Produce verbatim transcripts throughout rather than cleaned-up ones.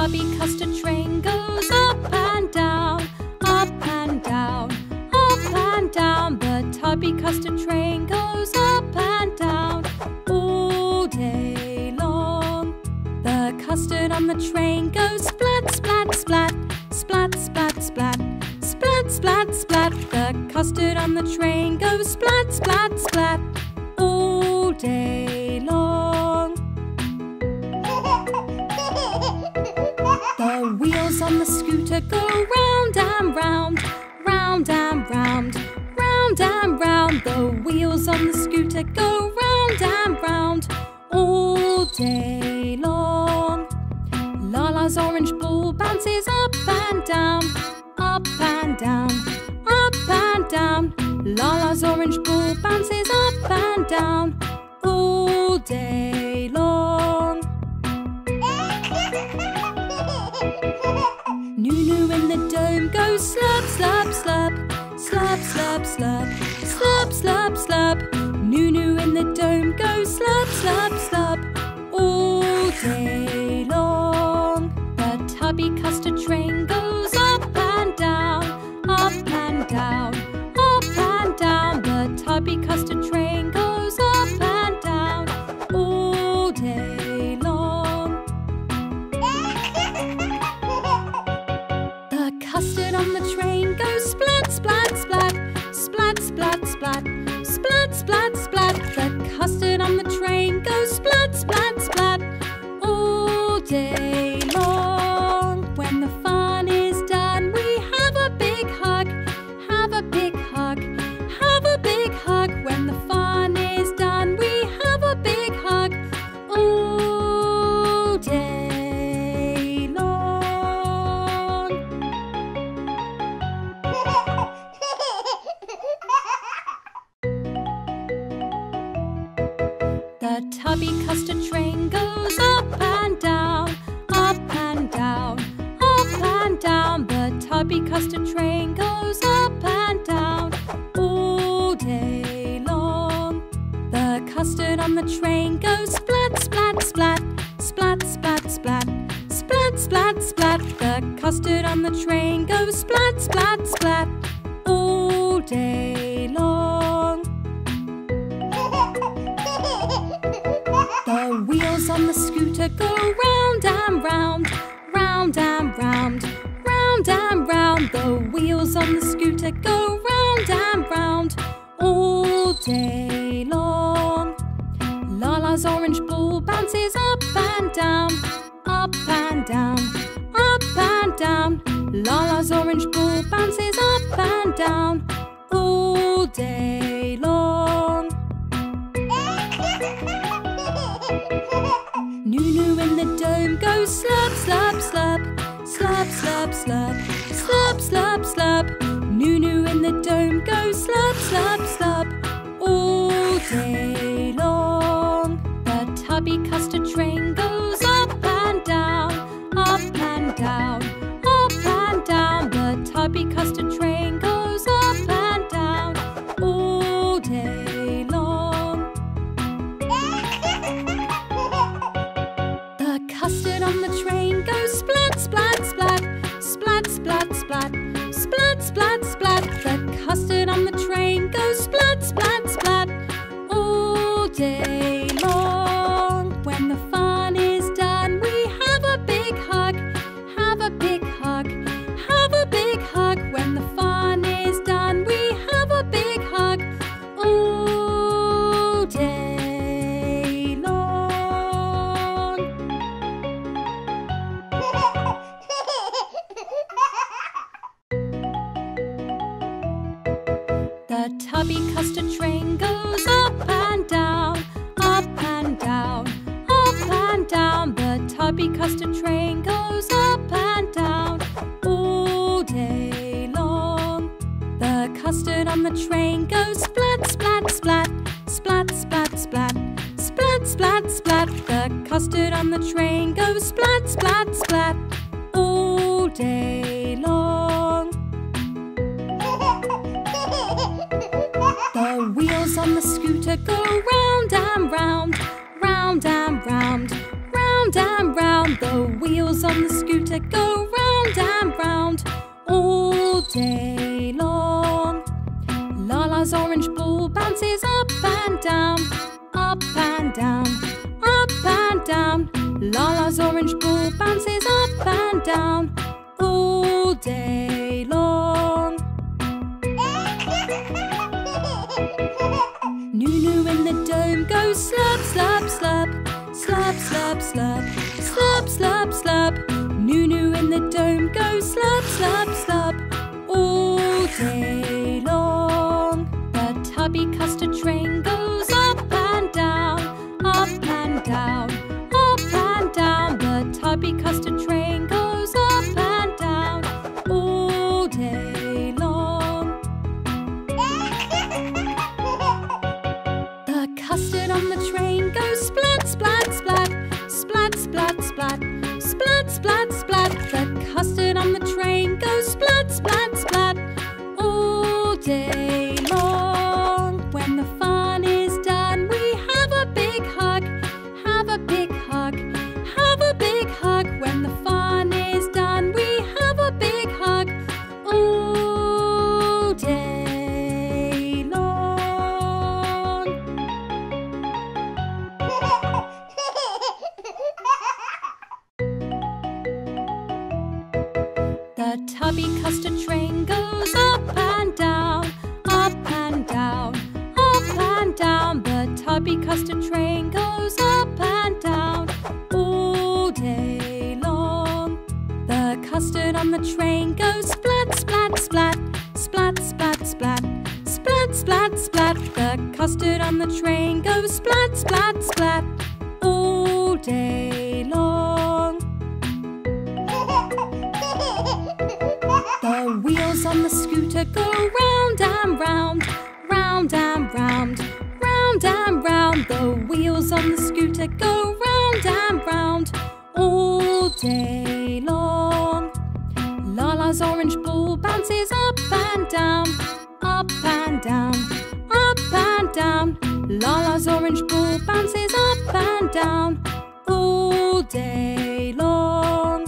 tubby custard train goes up and down, up and down, up and down. The tubby custard train goes up and down all day long. The custard on the train goes splat, splat, splat, splat, splat, splat, splat, splat, splat. The custard on the train goes splat, splat, splat all day long. The wheels on the scooter go round and round, round and round, round and round. The wheels on the scooter go round and round all day long. Lala's orange ball bounces up and down, up and down, up and down. Lala's orange ball bounces up and down all day long. Nunu in the dome goes slurp, slurp, slurp, slurp, slurp, slurp, slurp, slurp, slurp. Nunu in the dome goes slurp, slurp, slurp all day long. The tubby custard train goes up and down, up and down, up and down. The tubby custard train goes up and down all day long. The custard on the train goes splat, splat, splat, splat, splat, splat, splat, splat, splat. The custard on the train goes splat, splat, splat all day long. When the fun is done, we have a big hug, have a big hug, have a big hug. When the fun is done, we have a big hug all day long. The tubby custard train goes up and down, up and down, up and down. The tubby custard train goes up and down all day long. The custard on the train goes splat, splat, splat, splat, splat, splat, splat, splat, splat. The custard on the train goes splat, splat, splat all day long. The wheels on the scooter go round and round, round and round, round and round. The wheels on the scooter go round and round all day long. Lala's orange ball bounces up and down, up and down, up and down. Lala's orange ball bounces up and down all day long. Nunu in the dome goes slurp, slurp, slurp, slurp, slurp, slurp, slurp, slurp, slurp. Nunu in the dome goes slurp, slurp, slurp all day long. The tubby custard train goes up and down, up and down, up and down. The tubby custard train goes up and down all day long. The custard on the train goes splat, splat, splat, splat, splat, splat, splat, splat, splat. The custard on the train goes splat, splat, splat all day long. When the fun is done, we have a big hug, have a big hug, have a big hug. When the fun is done, we have a big hug all day long. The tubby custard train goes up and down, up and down, up and down. The tubby custard train goes up and down all day long. The custard on the train goes splat, splat, splat, splat, splat, splat, splat, splat, splat. The custard on the train goes splat, splat, splat all day long. The wheels on the scooter go round and round, round and round, round and round. round. The wheels on the scooter go round and round all day long. Lala's orange ball bounces up and down, up and down, up and down. Lala's orange ball bounces up and down all day long. Nunu in the dome goes slurp, slurp, slurp, slurp, slurp, slurp, slurp, slurp, slurp. Nunu in the dome goes slurp, slurp, slurp all day long. The tubby custard train goes up and down, up and down, up and down. The tubby custard train goes up and down all day long. The custard on the train goes splat, splat, splat, splat, splat, splat, splat, splat, splat. The custard on the train goes splat, splat, splat all day long. When the fun is done, we have a big hug, have a big hug, have a big hug. When the fun is done, we have a big hug all day long. The tubby custard train goes up and down, up and down, up and down. The tubby custard train goes up and down all day long. The custard on the train goes splat, splat, splat, splat, splat, splat, splat, splat, splat. The custard on the train goes splat, splat, splat all day long. The wheels on the scooter go round and round, round and round, round and round. The wheels on the scooter go round and round all day long. Lala's orange ball bounces up and down, up and down, up and down. Lala's orange ball bounces up and down all day long.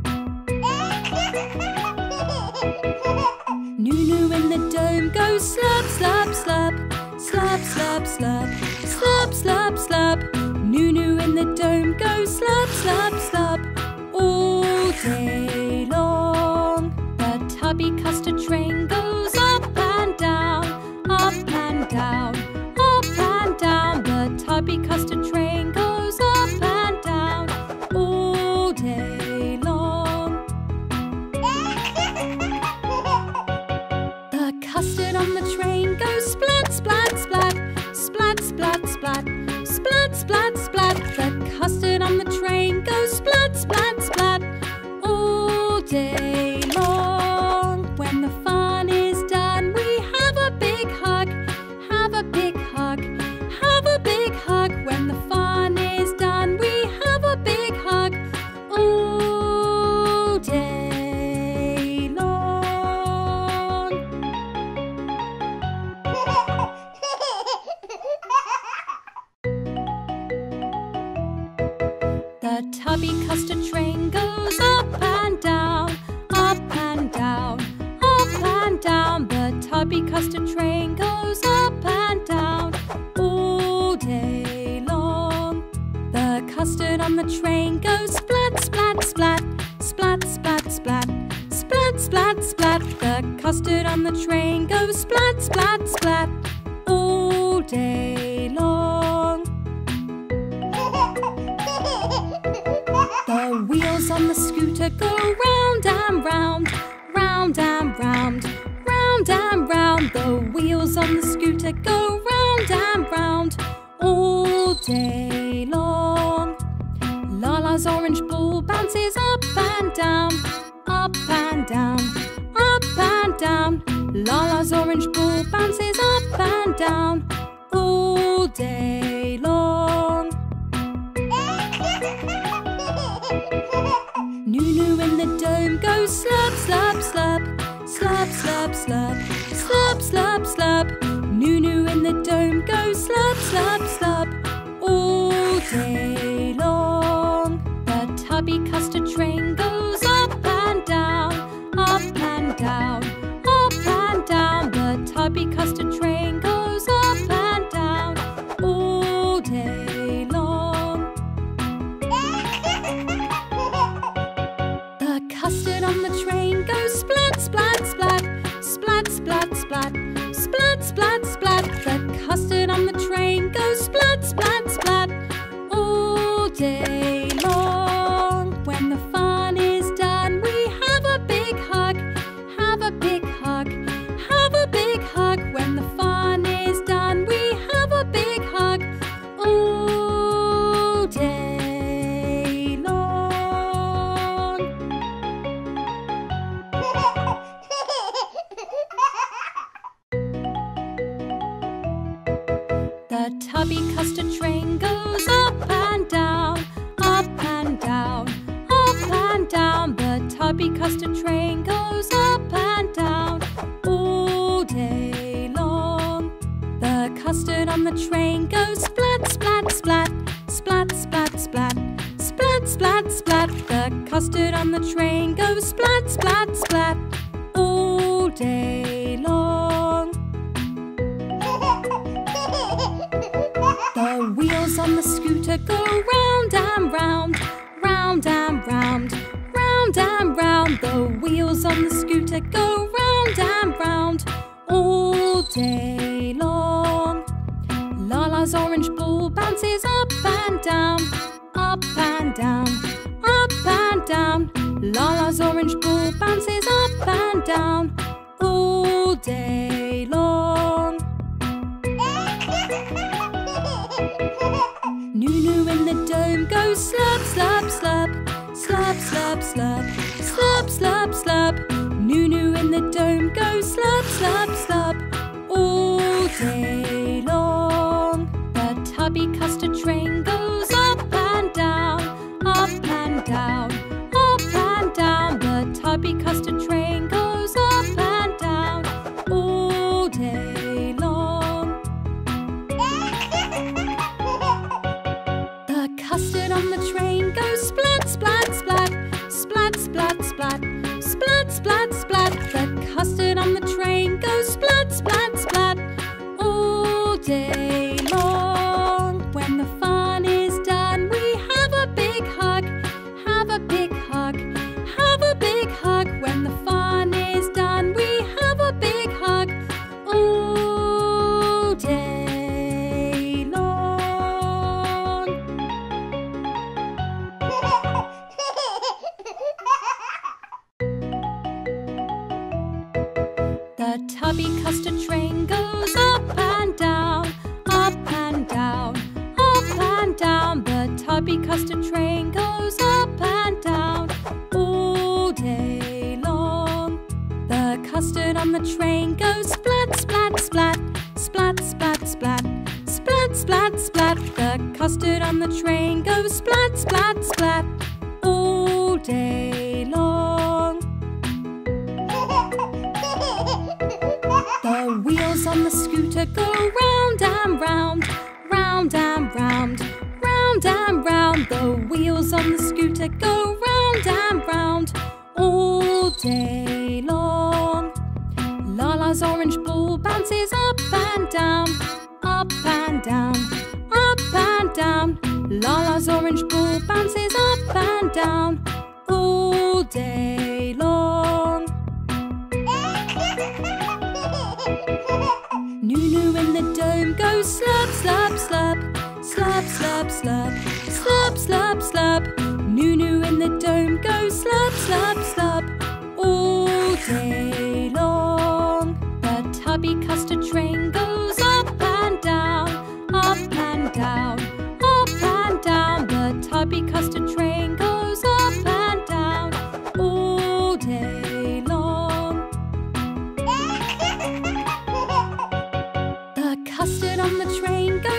Nunu in the dome goes slurp, slurp, slurp, slurp, slurp, slurp, slurp, slurp, slurp. Nunu in the dome goes slurp, slurp, slurp all day long. The tubby custard train goes up and down, up and down, up and down. The tubby custard train goes up and down all day long. The custard on the train goes splat, splat, splat, splat, splat, splat, splat, splat, splat. The custard on the train goes splat, splat, splat all day long. When the fun is done, we have a big hug, have a big hug, have a big hug. When the fun is done, we have a big hug all day long. The tubby custard train goes up and down, up and down, up and down. The tubby custard train goes up and down all day long. The custard on the train goes splat, splat, splat, splat, splat, splat, splat, splat, splat. The custard on the train goes splat, splat, splat all day long. The wheels on the scooter go round and round, round and round, round and round. The wheels on the scooter go round and round all day long. Lala's orange ball bounces up and down, up and down, up and down. Lala's orange ball bounces up and down all day long. Nunu in the dome goes slurp, slurp, slurp, slurp, slurp, slurp, slurp, slurp, slurp. Nunu in the dome goes slurp, slurp, slurp all day long. The tubby The tubby custard train goes up and down, up and down, up and down. The tubby custard train goes up and down all day long. The custard on the train goes splat, splat, splat, splat, splat, splat, splat, splat, splat. The custard on the train goes splat, splat, splat all day long. The wheels on the scooter go round and round, round and round, round and round. The wheels on the scooter go round and round all day long. Lala's orange ball bounces up and down, up and down, up and down. Lala's orange ball bounces up and down all day long. Nunu in the dome goes slurp, slurp, slurp, slurp, slurp, slurp, slurp, slurp, slurp. Nunu in the dome goes slurp, slurp, slurp all day long. The tubby custard train goes up and down, up and down, up and down. The tubby custard train goes up and down all day long. The custard on the train goes splat, splat, splat, splat, splat, splat, splat, splat, splat. The custard on the train goes splat, splat, splat all day long. When the fun is done, we have a big hug, have a big hug, have a big hug. When the fun is done, we have a big hug all day long. The tubby custard train goes up and down, up and down, up and down. The tubby custard train goes up and down all day long. The custard on the train goes splat, splat, splat, splat, splat, splat, splat, splat, splat. The custard on the train goes splat, splat, splat all day long. The wheels on the scooter go round and round, round and round, round and round. The wheels on the scooter go round and round all day long. Lala's orange ball bounces up and down, up and down, up and down. Lala's orange ball bounces up and down all day long. Nunu in the dome goes slurp, slurp, slurp, slurp, slurp, slurp, slurp, slurp, slurp. Nunu in the dome goes slurp, slurp, slurp all day long. The tubby custard train goes up and down, up and down, up and down. The tubby custard train goes up and down all day long. The custard on the train goes